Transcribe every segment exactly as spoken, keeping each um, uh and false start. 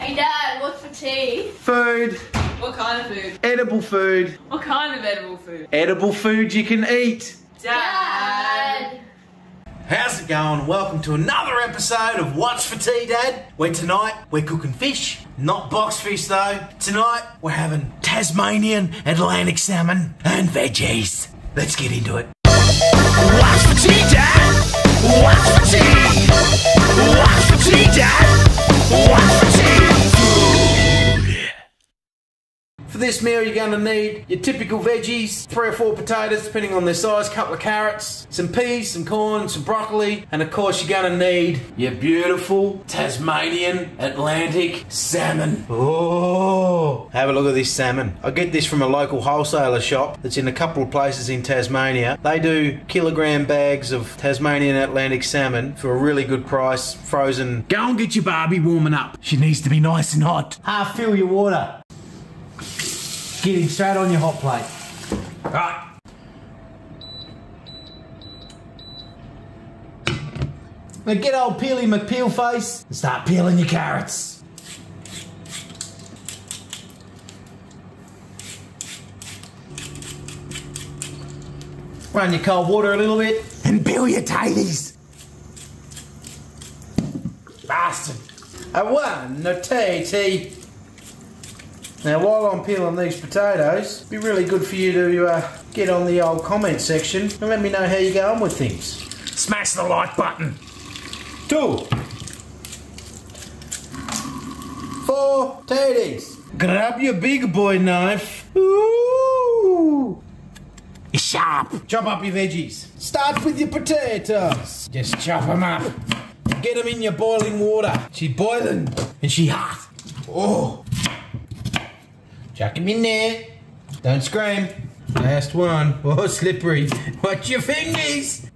Hey Dad, what's for tea? Food. What kind of food? Edible food. What kind of edible food? Edible food you can eat. Dad! How's it going? Welcome to another episode of What's for Tea, Dad? Where tonight we're cooking fish. Not box fish though. Tonight we're having Tasmanian Atlantic salmon and veggies. Let's get into it. What's for tea, Dad? What's for tea? What's for tea, Dad? What's for tea? For this meal you're going to need your typical veggies, three or four potatoes depending on their size, couple of carrots, some peas, some corn, some broccoli, and of course you're going to need your beautiful Tasmanian Atlantic salmon. Oh, have a look at this salmon. I get this from a local wholesaler shop that's in a couple of places in Tasmania. They do kilogram bags of Tasmanian Atlantic salmon for a really good price, frozen. Go and get your Barbie warming up. She needs to be nice and hot. Half fill your water. Get him straight on your hot plate. Right. Now get old Peely McPeel face and start peeling your carrots. Run your cold water a little bit and peel your taties. Bastard. A one, a tatey. Now while I'm peeling these potatoes, it'd be really good for you to uh, get on the old comment section and let me know how you're going with things. Smash the like button. Two. Four tatties. Grab your big boy knife. Ooh. It's sharp. Chop up your veggies. Start with your potatoes. Just chop them up. Get them in your boiling water. She's boiling and she hot. Oh. Chuck him in there. Don't scream. Last one. Oh, slippery. Watch your fingers.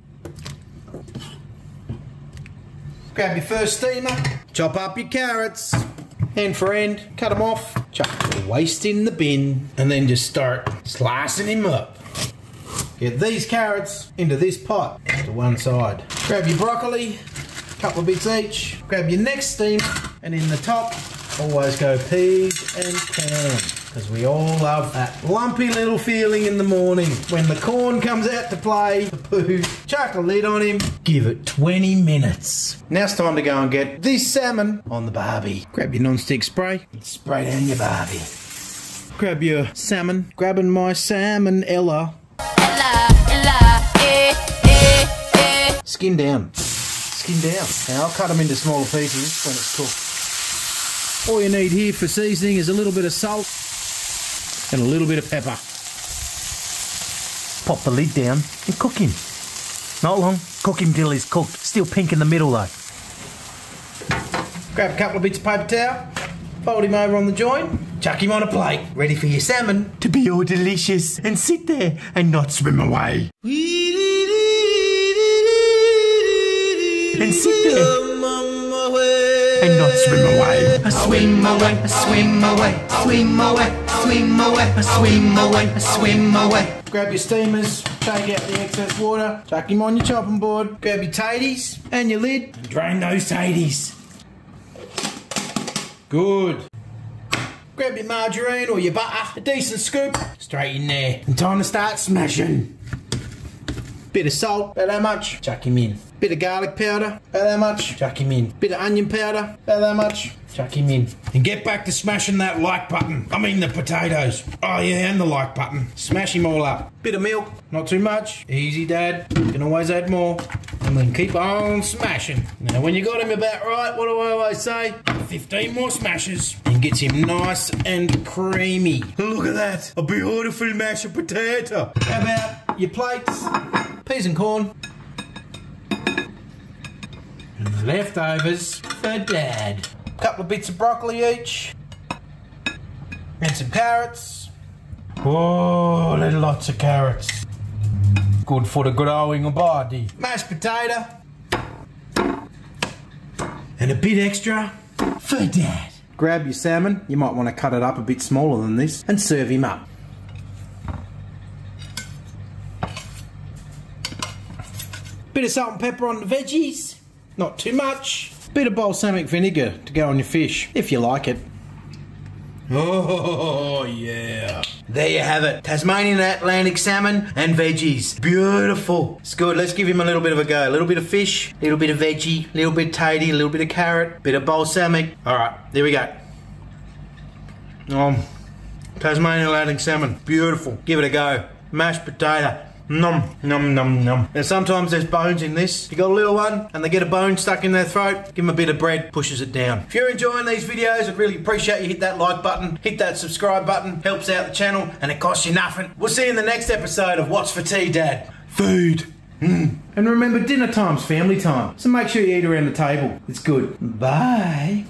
Grab your first steamer. Chop up your carrots. End for end. Cut them off. Chuck the waste in the bin. And then just start slicing him up. Get these carrots into this pot to one side. Grab your broccoli. Couple of bits each. Grab your next steamer. And in the top, always go peas and corn. Because we all love that lumpy little feeling in the morning when the corn comes out to play, the poo, chuck a lid on him, give it twenty minutes. Now it's time to go and get this salmon on the barbie. Grab your non-stick spray and spray down your barbie. Grab your salmon, grabbing my salmon Ella. Ella, Ella, eh, eh, eh. Skin down, skin down. Now I'll cut them into smaller pieces when it's cooked. All you need here for seasoning is a little bit of salt and a little bit of pepper. Pop the lid down and cook him. Not long, cook him till he's cooked. Still pink in the middle though. Grab a couple of bits of paper towel, fold him over on the joint, chuck him on a plate. Ready for your salmon to be all delicious and sit there and not swim away. And sit there and not swim away. I swim away, I swim away, swim away, swim away, I swim away, I swim away. Grab your steamers, take out the excess water, chuck him on your chopping board, grab your taties and your lid, and drain those taties. Good. Grab your margarine or your butter, a decent scoop, straight in there. And time to start smashing. Bit of salt, about how much? Chuck him in. Bit of garlic powder, about how much? Chuck him in. Bit of onion powder, about how much? Chuck him in. And get back to smashing that like button. I mean the potatoes. Oh yeah, and the like button. Smash him all up. Bit of milk, not too much. Easy, Dad. You can always add more. And then keep on smashing. Now when you got him about right, what do I always say? fifteen more smashes. And gets him nice and creamy. Look at that. A beautiful mashed potato. How about your plates? Peas and corn. And the leftovers for Dad. Couple of bits of broccoli each. And some carrots. Oh, there's lots of carrots. Good for the growing body. Mashed potato. And a bit extra for Dad. Grab your salmon. You might want to cut it up a bit smaller than this. And serve him up. Bit of salt and pepper on the veggies. Not too much. Bit of balsamic vinegar to go on your fish, if you like it. Oh, yeah. There you have it. Tasmanian Atlantic salmon and veggies. Beautiful. It's good. Let's give him a little bit of a go. A little bit of fish, a little bit of veggie, a little bit of tatey, a little bit of carrot, bit of balsamic. All right, there we go. Um, Tasmanian Atlantic salmon. Beautiful. Give it a go. Mashed potato. Nom, nom, nom, nom. Now sometimes there's bones in this. You got a little one and they get a bone stuck in their throat, give them a bit of bread, pushes it down. If you're enjoying these videos, I'd really appreciate you hit that like button, hit that subscribe button, helps out the channel and it costs you nothing. We'll see you in the next episode of What's for Tea, Dad? Food. Mm. And remember, dinner time's family time, so make sure you eat around the table. It's good. Bye.